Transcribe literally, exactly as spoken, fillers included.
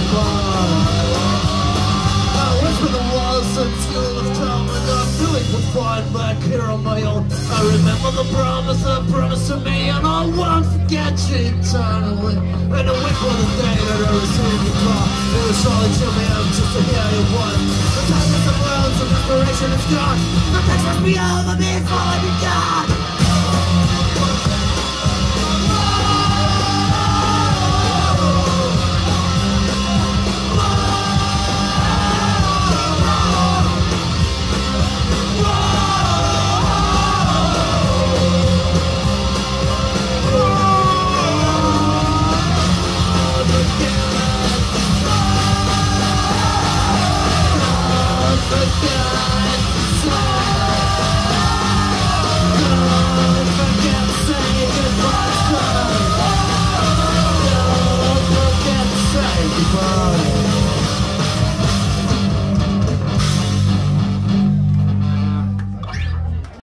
bar. I wish for the walls until the time I got feeling to find back here on my own. I remember the promise that promised to me, and I won't forget you eternally. And I wait for the day that I receive the call. It was surely to me out just to hear you once. The time of the world, some inspiration is gone. The text must be over before I be gone.